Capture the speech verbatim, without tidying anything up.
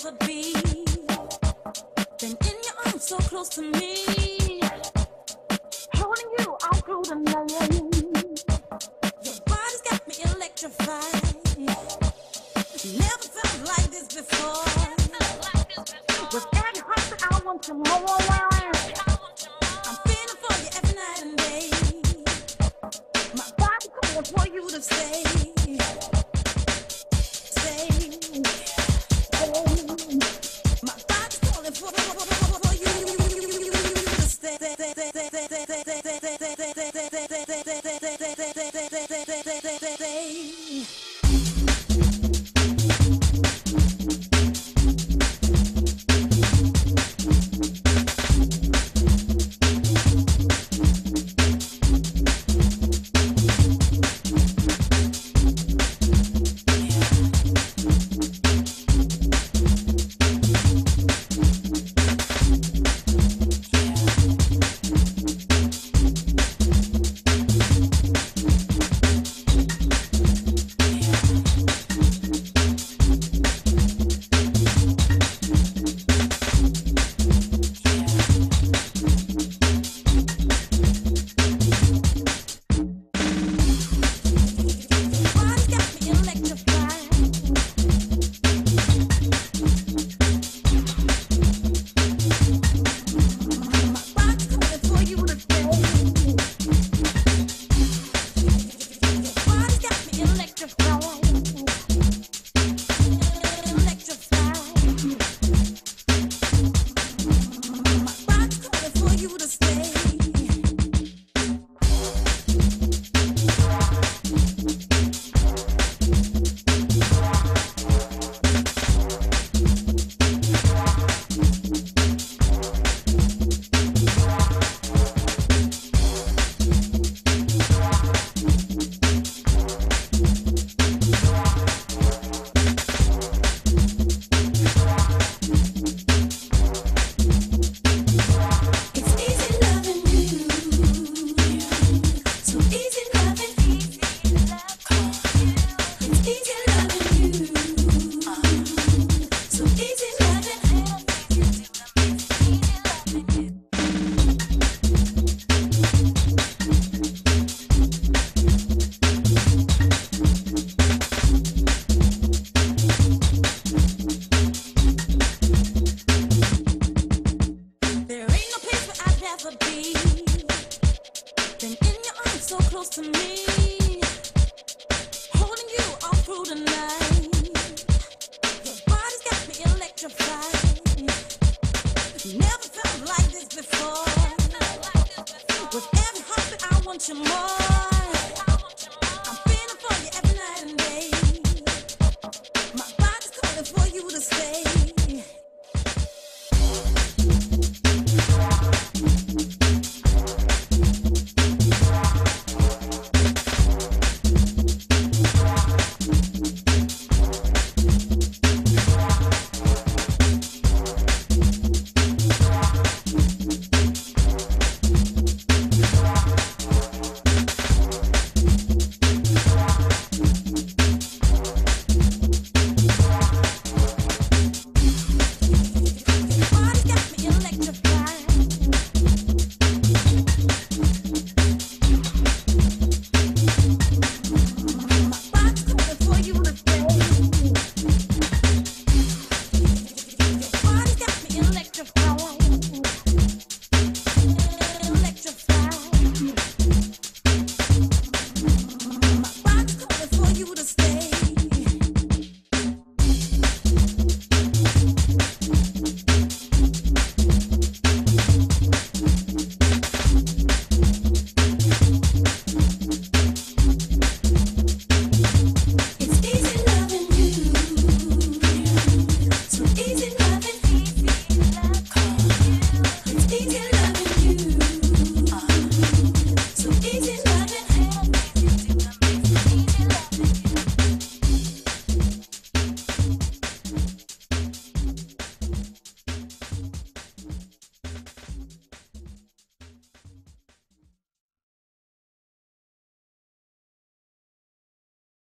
never be. Been in your arms so close to me, holding you all through the night. Your body's got me electrified. Never felt like this before. With every heartbeat I want to more. I'm feeling for you every night and day. My body calling for you to stay. Stay. My body's calling for, for you to stay. So close to me, holding you all through the night. Your body's got me electrified.